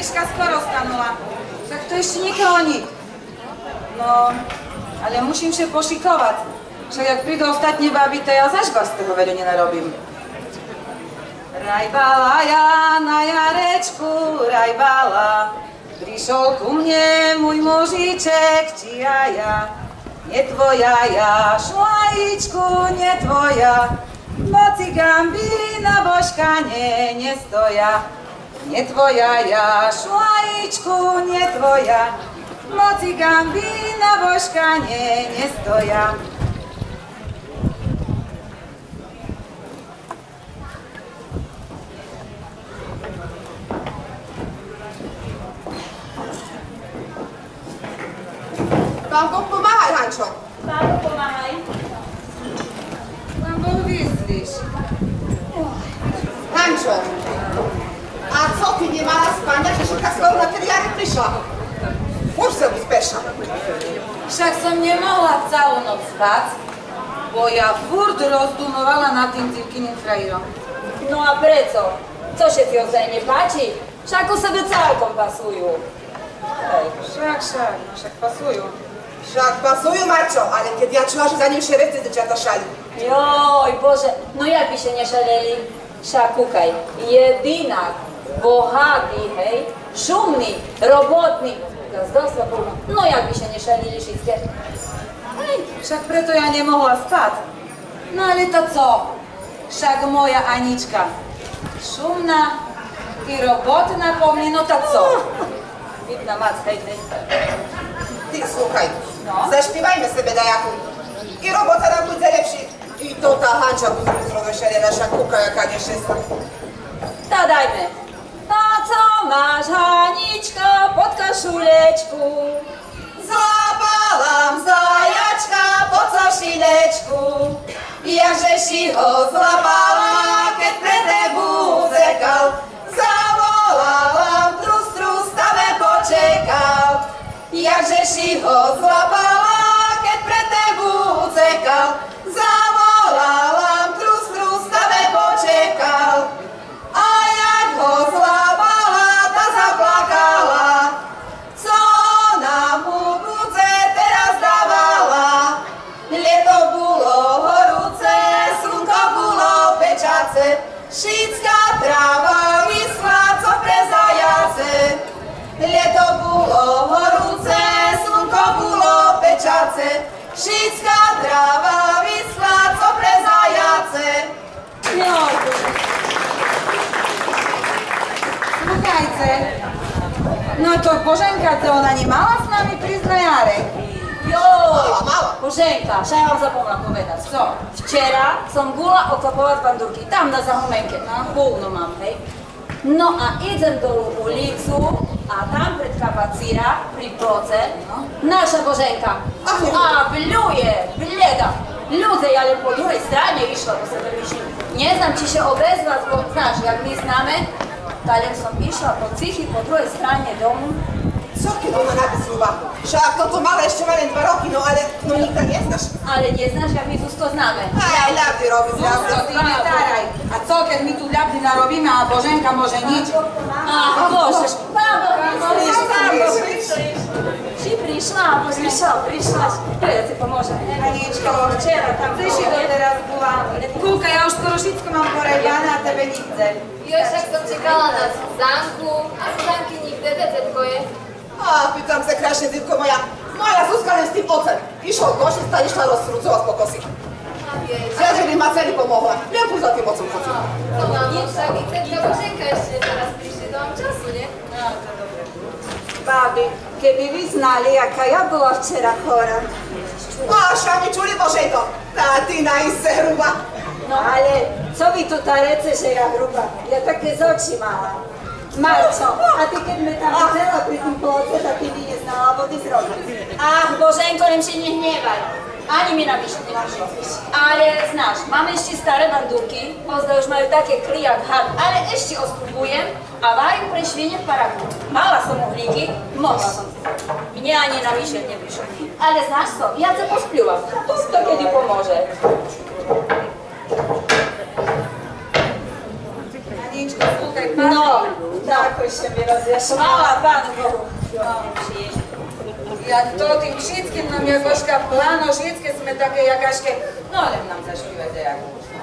Anička skoro stanula. Tak to ještě nikoho nic. No, ale musím się pošikovat. Však jak prídu ostatní baby, to ja zažba z toho vedu nenarobím. Rajbala ja na jarečku, rajbala. Prišol ku mne môj mužiček, čia ja. Nie tvoja ja, šlajičku, nie tvoja. Boci gambi na božkane nestoja. Nie tvoja ja, šlajičku, nie tvoja. Boci gambi na božkane nestoja. Pán Boh, pomáhaj, Hančo. Pán Boh, pomáhaj. Pán Boh, vyzliš. Hančo, a co ty nemala spania, že šuka skoro na tedy Jary prišla? Už sa uspešná. Však som nemohla celú noc spať, bo ja furt rozdumovala nad tým Civkiným frajírom. No a preco? Co się ti ozaj nie páči? Však u sebe celkom pasujú. Však pasujú. Však pasujú, Marčo, ale keď ja čula, že za ním všetci dečata šali. Joj, Bože, no jak by się nie šaleli? Však kúkaj, jedinak, bohatý, hej, šumný, robotný, gazdovstva plno, no jak by się nie šalili všetky? Hej, však preto ja nemohla spať. No ale to co? Však moja Anička, šumná i robotná po mne, no to co? Vidna mac, hej. Ty, słuchaj, No? zaśpiewajmy sobie dajaku. I robota nam będzie lepszy. I to ta Hancia bude zrozumiała, nasza kuka jaka nieszczęsna. To dajmy. No co masz, Haniczko, pod koszuleczku? Złapalam zajaczka po coszileczku. Jakżeś ho złapała, keď prete buzekal. Zavolałam, trus, stawę poczekał. Jakżeś ho złapała, keď prete buzekal. Zavolałam, trus, stawę poczekał. A jak ho złapała, ta zaplakała. Co ona mu budze teraz dawała? Leto było horúce, slunko było pečace. Šícka tráva vyschla, co pre zajace. Leto było horúce, slunko było pečace. Šícka tráva vyschla, co pre zajace. Słuchajcie, no to Bożenka, to ona nie mała z nami prísť na Jarek. Joj, Mała. Boženka, še ja vám zapomnila povedať. Co? Včera som gula okopovať bandurky, tam na zahumenke, púlno mám, hej. No a idem dolu ulicu a tam pred kapacíra pri ploce naša Boženka a bľuje, blieda. Ľudze, ale po druhej strane išla, bo sa to vyšli. Nie znam, či się odezvať, bo znaš, jak my známe, tak som išla po cichy po druhej strane domu. Co kiedy ona napisała? Však toto mala ešte len 2 roky, no ale no nikto nie znaš. Ale nie znaš, jak my to známe. Aj, ľavdy robí, Zuzko, ty nie taraj. A co, keď my tu ľapdy narobíme, a Boženka może nič? Ach, Bože, babo, Ty prišla, prišłaś. To ja ci pomożę. Aničko, Včera tam ty si to teraz była. Kúka, ja už skoro všetko mám porebiane, a tebe nic. Još jak sam čekala na Zuzanku, a Zuzanki nigde, gdzie tylko je? A, pytam se krasznie, tylko moja Zuzka nie z tym ocen. Išao gościu, Stanisław rozsrucova z pokosy. A wiecie, Ja, żeby Maceli pomogła. Nie pójdź za tym ocem chodził. to mam tak i tak ta Bożenka jeszcze zaraz prišli, to mam czasu, nie? Babi, keby vy znali, jaká ja bola včera chora. A, šami čuli Božejko, tá ty najse hruba. No ale co vy tu tarece, že ja hruba? Ja také z očí mala. Marco, a ty keď me tam videla pri tým ploce, tak ty by neznala vody zrobiť. Ach, Boženko, nem się nie hniewaj. Ani mi napisze nie pisze. Ale znasz, mamy jeszcze stare bandurki, pozda już mają takie kli jak had, ale jeszcze ospróbuję, a wają pre świnie w paraku. Mala są uhliki, mogła są. Mnie ani napisze nie pisze. Ale znasz co, ja co pospliłam, to kiedy pomoże. Aničko, słuchaj, No, tako się mi rozjaśniła. Chwała Panu Bogu. Jak to tym wszystkim nam Jagoszka plano, wszystkie sme takie jakaśkie, no ale nam zaśpiewajcie jak.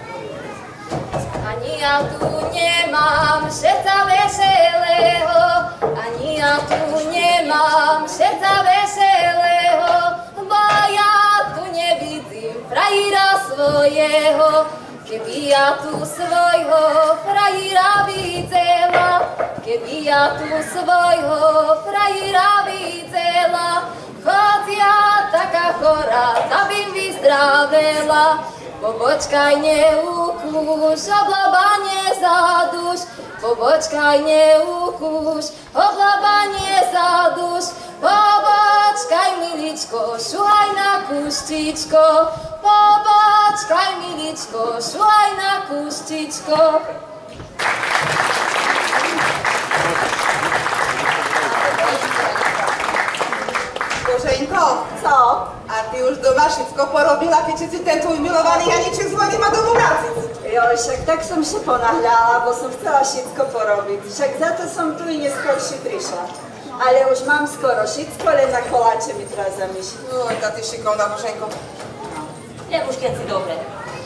Ani ja tu nie mam serca weselego, ani ja tu nie mam serca weselego, bo ja tu nie widzę frajera swojego. Keby ja tu svojho frajera videla, keby ja tu svojho frajera videla, choď ja taká chorá, da bym vyzdravela. Pobočkaj, neukúš, oblabanie za duš, pobočkaj, neukúš, oblabanie za duš, pobočkaj, miličko, šuhaj na kuštičko, pobočkaj, miličko, šuhaj na kuštičko. Bożeńko, Co? a ty już doma wszystko porobiła, kiedy ci ten twój milowany Janiczek dzwoni ma domu wracać. Joj, však tak som się ponahlala, bo som chcela všetko porobiť. Však za to som tu i neskôršie prišla. Ale už mám skoro všetko, len na koláče mi teraz zamýšľa. Oj, ta ty šikovná, Bożeńko. Jak už keď si dobre.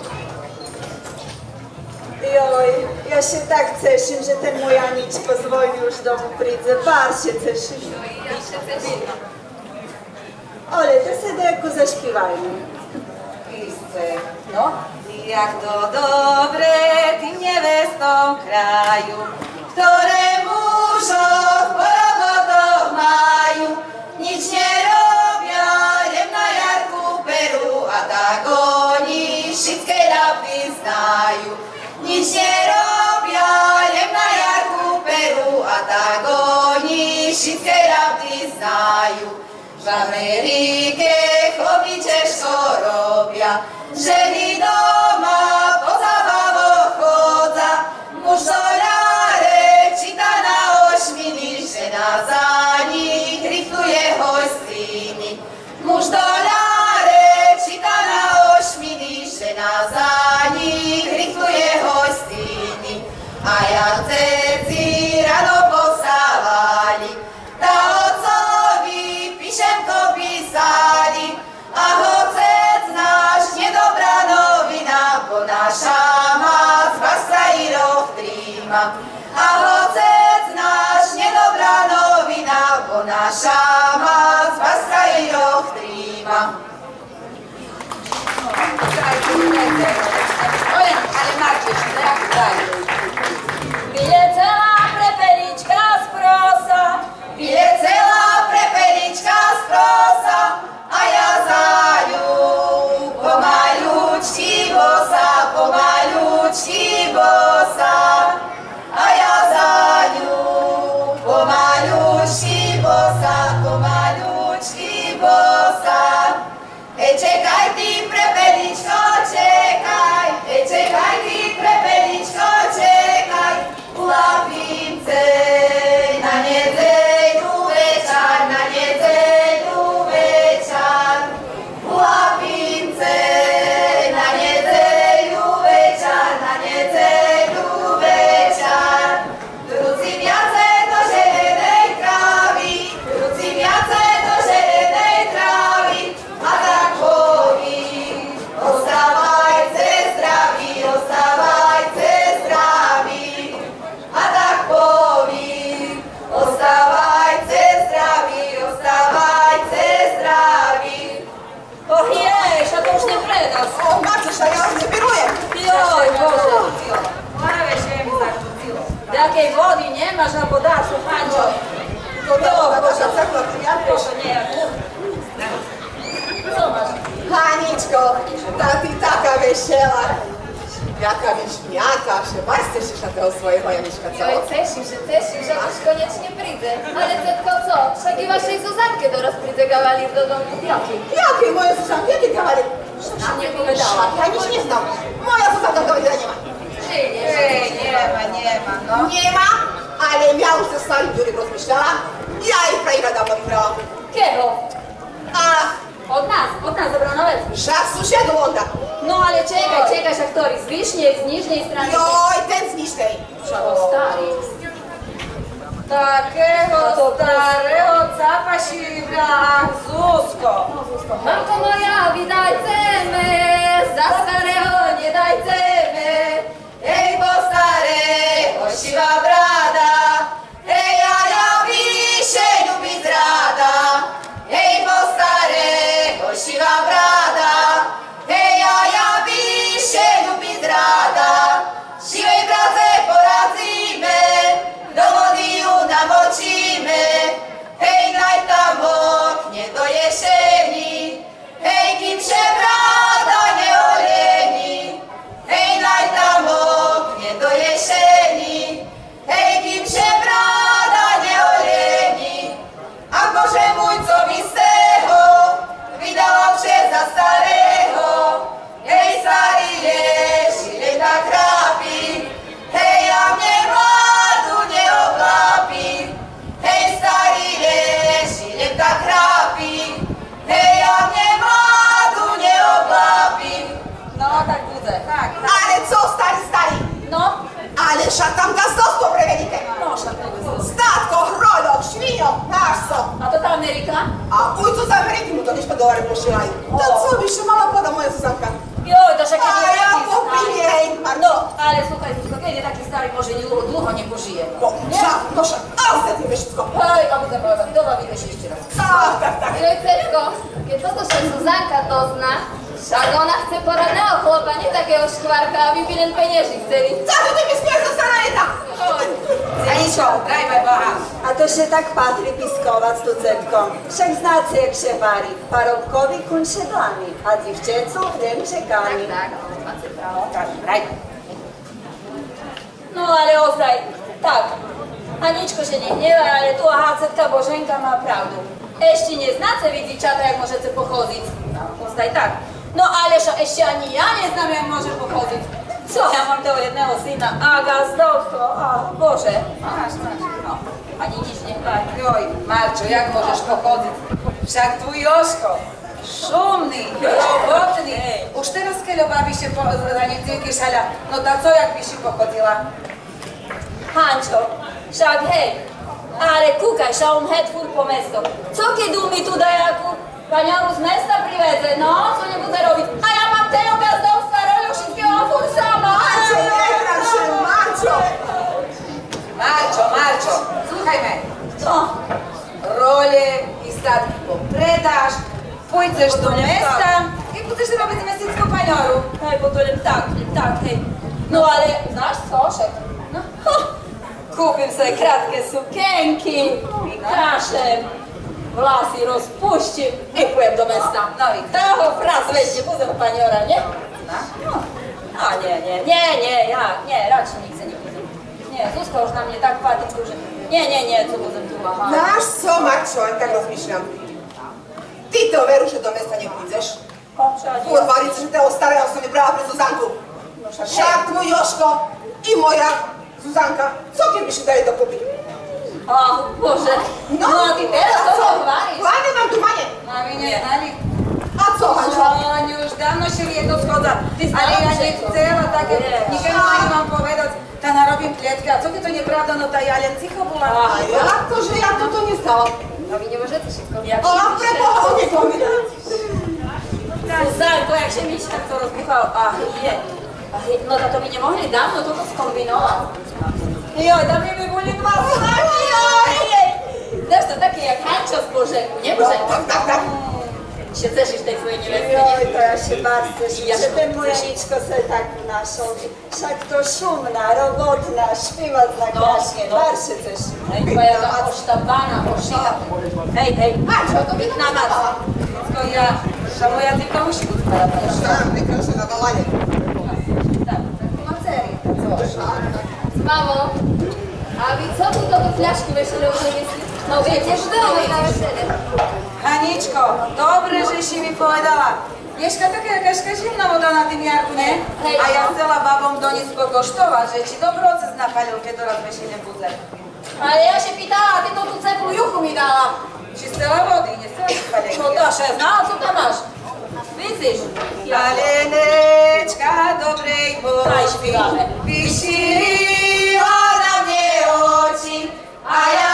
Joj, ja się tak ceším, že ten môj Aničko z vojny už domu príde. Bar się ceším. Ja się ceším. Ole, to se dejako zašpívajme. Isce, no, jak to dobre tým nevestom kraju, ktoré mužov po robotoch majú, nič nerobia, len na jarku peru, a tak oni všetké ľapy znajú. Nič nerobia, len na jarku peru, a tak oni všetké ľapy znajú. V Amerike chlopy ťažko robia, ženy doma po zabavoch chodza, muž doľare číta na ošminy, žena za nich richtuje hostiny. Muž doľare číta na ošminy, žena za nich richtuje hostiny. A jak ceci ráno posávali, tá otcovi píšemko písali, a otec náš nedobrá novina, bo naša mať vás frajíroch tríma. A otec náš nedobrá novina, bo naša mať vás frajíroch tríma. Ale Marciusz, jak daj? Byle celá prepelička z prosa, Byle celá prepelička z prosa, a ja za ňu pomaľučky bosa, a ja za ňu pomaľučky bosa. Hej, čekaj ty, prepeličko, čekaj, hej, čekaj ty, prepeličko, čekaj, u Lapince na nedzeľu večer, u Lapince na nedzeľu večer, Druci viacej do želenej trávy, a tak poví, ostávajte zdraví, a tak poví, ostávajte zdraví. Och jeż, a to už nepredas. O, Marciusz, a ja już nie biruję. Joj, Bože. Moje się mi zakłóciło. Takiej wody nie masz, albo dasz, Hancio. To dobra, nasza cegła, ja Proszę, nie. Co masz? Haniczko, ta ty taka wesiela. Jaka wieśniaka, się bardzo cieszysz na tego swojego Janiczka, co? Joj, ceším, že už konečne príde. Ale tetko, co? Však i vašej Zuzanke doraz príde kavalír do domu. Jaký? Jakie moje Zuzanki, jakie kawaler? Nam nie povedala. Ja nic nie znam. Moja Zuzanka do widzenia nie ma. Ej, nie ma, no. Nie ma, ale ja już ze stali dziury rozmyślała. Ja i frajera dawno wybrałam. Keho? Ach, Od nas zabrał nawet. szaf sąsiadu onda. No ale čekaj, a ktorý? Z vyšnej, z nižnej strany? Joj, ten z niżnej. O, stary. Takiego starego zapasika, ach, Zuzko. Mamko moja, witajcemy, za starego nie dajcemy. Ej, bo starego siwa brada, ej, ja wisie lubi zrada. Ej, bo starego siwa brada, ej, ja wisie lubi zrada. Siwej bradze poradzimy, do wody ją namocimy. Hej, naj tam oknie do jesieni, hej, kim się brada nie oleni. Hej, naj tam oknie do jesieni, hej, kim się brada nie oleni. A Boże mój, co mi z tego, wydałam się za starego. Hej, stary leż, ile tak rapi, hej, a mnie mładu nie oblapi. Hej, stary leż, ile tak rapi, hej, a mnie mładu nie oblapi. No, tak budzę, tak. Ale co, stary? No, Ale tam gazdostwo prevelite. no, szatnego Statko, hrojo, świnio, masz co? A to ta Ameryka? A ujcu z Ameryki mu to niż $1 pošilaju. To co bi še mala poda moja Zuzanka? Joj, to się A ja popinjej, No, ale słuchaj, Zuzko, kiedy taki stary może długo nie pożyje. Bo, proszę, a ostatnie wszystko. Hej, a my zabawiamy, dobawię się jeszcze raz. Tak. Jojcerko, kiedy to się Zuzanka dozna, však ona chce poradného chłopa, nie takiego szkwarka, aby pilien peniaży chceli. Co tu ty mi spiesz do starajeta? Aničko, drajvaj Boha. A to się tak patrzy piskować z tucetką. Wszak znacie jak się wari. Parobkowi kunszedlami, a dziewczęców ręczekami. Tak, macie prawo. Tak, drajvaj. No, ale ozaj, tak. Aniczko się nie gniewa, ale tu Hacetka Bożenka ma prawdę. Eście nie znacie widziczata, jak możecie pochodzić. No, ozaj tak. No, ależ eście ani ja nie znam, jak może pochodzić. Co, ja mam tego jednego syna, a gazdowsko, a Boże. Masz, no. Ani nic nie chwali. Joj, Marczo, jak możesz pochodzić? Wszak twój Joszko, szumny, robotny. Už teraz, kiedy bawi się za niedzielki szala, no to co jakby się pochodziła? Hančo, však hej, ale kúkaj, ša on het furt po mesto. Co kiedy mi tu dajaku paniaru z mesta priveze, no, co nie bude robić? A ja mam tego gazdowska rolu wszystkiego furt sama. Marczo, słuchaj mnie. Co? Role i statki popredasz, pójdziesz do miasta i będziesz robić mestecką paniaru. Hej, bo to tak, hej. No ale, znasz co, szek? No, kupię sobie kratkę sukienki i kaszę. Wlasy rozpuścił i płyłem do miasta. No i tego fraz weźmie, budzę paniora, nie? No. A nie, raczej nie chcę, nie budzę. Nie, Zuzka już na mnie tak patrzy, że nie, co budzę tu, aha. Znaš co, Marčo, tak razmišljam. Ti to veruš da do mesta ne půjdeš? Urvarice, že te ostareo sam je brala pred Zuzanku. Šak tvoj Joško i moja Zuzanka, co ti biš dali do kupi? O Boże, no a ty teraz to chwalisz. Hlavne mam tu manje. Mami nie znali. A co, Hančo? Oni już dawno się jedno zgodza, ale ja nie chcela takie, nikomu nie mam povedať, ta narobím klietkę, a co ty to nieprawda, no ta ja len cicho była. A jak to, że ja to nie znałam? No wy nie możecie wszystko Jak O, się preboha, o nie pomyśleć. Zuzanko, jak się mi się tak to rozbuchało, no to mi nie mogli dawno to skombinować. Joj, tam mi byli dwa znaki, ojej! Też to takie jak Hančo z Bożenku, nie Bożenku? Tak. Się cieszysz tej swojej niewiasty, Joj, nie? to ja się bardzo Ja cieszę, że ten moja Aniczko sobie tak naszą. Wszak to szumna, robotna, śpiewa na klasie, marszy też. Hej, twoja osztabana, oszyja. Hej, Hančo, to mi na matce. Tylko ja, że moja tylko musi być. Šta, najkraše na valanje. Tak, mam serię. Mamo, a wy co tu to do flaszki weselełże jest? No wiecie, że domy na wesele. Haničko, dobre, že si mi povedala. Ješka taká jakaška zimná voda na tým jarku, nie? A ja chcela babom doniesť pokoštovať, že či dobroces napalil, keď doraz vešine budle. Ale ja się pytała, a ty to tu ceplu juchu mi dała. Či chcela vody, nie chcela spalenky. No to szef, no a co tam masz? Widzisz? Palenečka dobrej Daj Božby, śpiewamy. vyšila na mne oči, a ja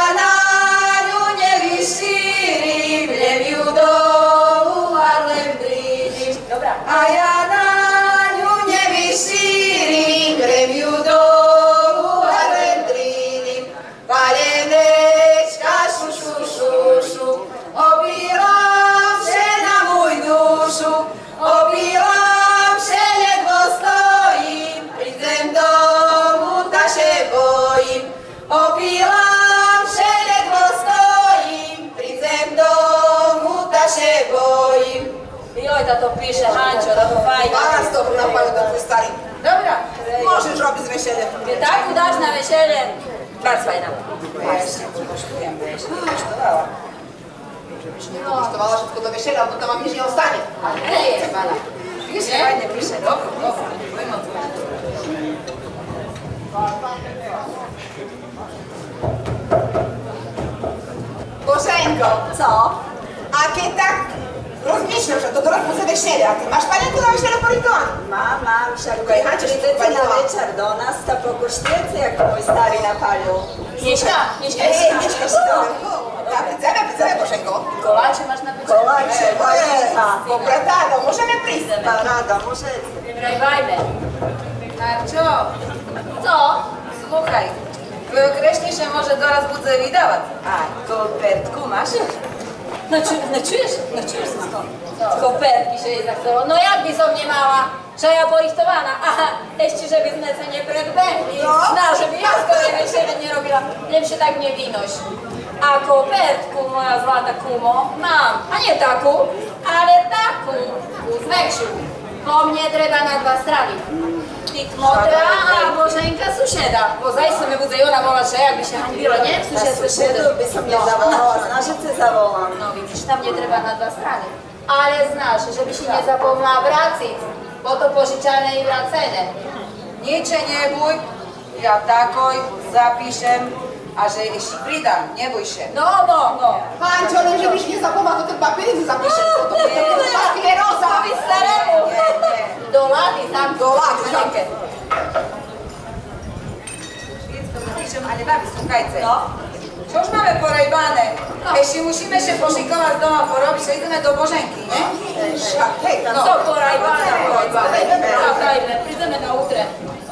boi. Joj, to pisze Hancio, to fajnie. Masz dobry na panią ten twój stary. Dobra. Możesz robić z wesele. Ty tak udasz na wesele. Bardzo fajna. Ja jeszcze kosztuję, bo ja się nie kosztowała. Żebyś nie kosztowała szybko do wesela, bo to mam nie ostanie. Ej, pana. Pisze, fajnie pisze. Dobra, dobra. Powiem o co. Bożenko, Co? a kiedy tak rozmyślam, że to do roku za wesele, a ty masz panienku na wesele porytowane? Mam, však Okej, Hancio się prídete na pochwaliła. večer do nás, to pokoštujete, jak môj starý napalil. Mieszka, Mieszka się tak, pydzemy, Bożenko. Kolacze masz na wesele? Koláče, vajíka. Pobratado, możemy przyjść. Paráda, môžete. Wybrajbajmy. Marcio, Co? słuchaj. Wyokreślisz, że może do raz budzę widawać. A, kopertku masz? No czujesz skąd? Kopertki się jej zachcelo. No jakby są nie mała, że ja porihtowana. Aha, teści, żeby zmlecenie predbędni. Zna, żeby ja skoro wesele nie robiła. Wiem się tak nie winoś. A kopertku, moja złata kumo, mam. A nie taką, ale taką. Z Meksiu. Po mnie treba na 2 strony. Motra, a Bożenka sąsieda. Bo zajsem my budzę ona wola, że jakby się hańbiło, nie? Na Sąsiedztwo susedu by som nezavolala, snažice zavolám. No widzisz, tam nie treba na 2 strony. Ale znasz, żeby się nie zapomniała wracać, bo to pożyczane i wracene. Nic się nie bój. Ja takoj zapiszę, a że jeśli przydam, nie bój się. No. Hancio, ale żebyś nie zapomniał, to te papiery zapiszesz, bo to papierosa. Powiedz staremu. Do lady tam. Do lady, tam. Wszystko zapiszę, ale babi, słuchajcie. No. Wciąż mamy porajbane. Jeśli musimy się poszykować z doma porobić, to idziemy do Bożenki, nie? Hej, No, co porajbana, porajbana. Przyjdziemy na utrę.